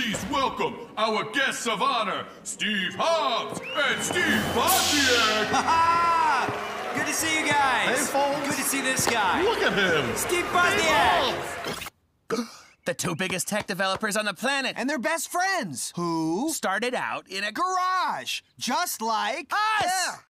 Please welcome our guests of honor, Steve Hobbs and Steve Bosniak. Ha-ha! Good to see you guys. Hey, folks. Good to see this guy. Look at him. Steve Bosniak. The two biggest tech developers on the planet. And they're best friends. Who Started out in a garage, just like us! Yeah.